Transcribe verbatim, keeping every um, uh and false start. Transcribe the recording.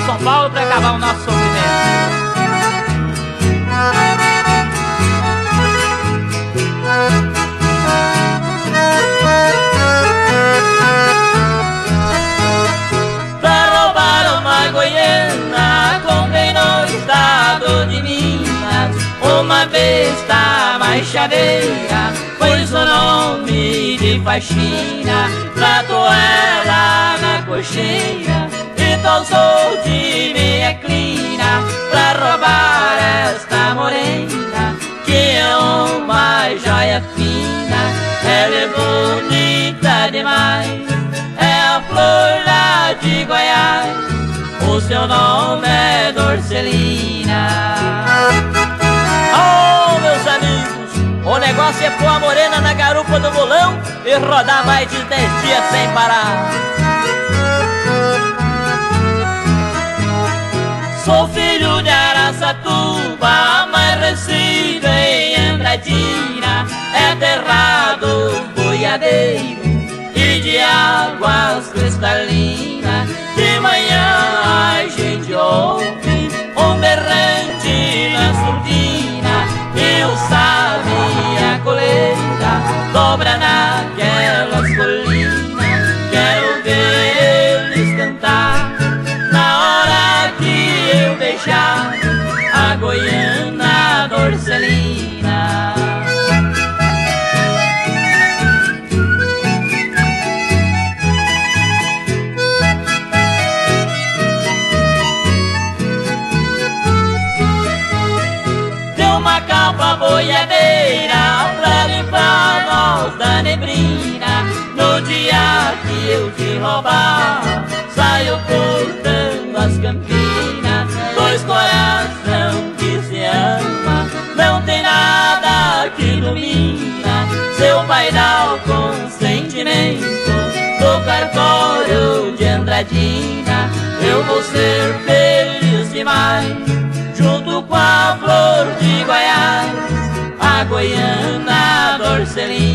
São Paulo pra acabar o nosso sofrimento. Pra roubar uma goiana, comprei no estado de Minas uma besta mais chaveira, pois o nome de faxina, tratou ela na cocheira e calçou de meia clina pra roubar esta morena, que é uma joia fina. Ela é bonita demais, é a flor lá de Goiás, o seu nome é Dorcelina. Oh, meus amigos, o negócio é pôr a morena na garupa do bolão e rodar mais de dez dias sem parar. Sou filho de Araçatuba, mas resido em Andradina, é terra do boiadeiro e de águas cristalinas. De manhã a gente ouve um berrante na surdina, e o sabe a colheita dobra naquelas colinas. Quero ver eles cantar na hora que eu beijar a goiana Dorcelina. Capa boiadeira pra limpar nós da neblina. No dia que eu te roubar, saio cortando as campinas. Dois coração que se ama, não tem nada que domina seu painel com sentimento do cartório de Andradina. Eu vou ser feliz demais junto com a flor de Goiás, a goiana Dorcelina.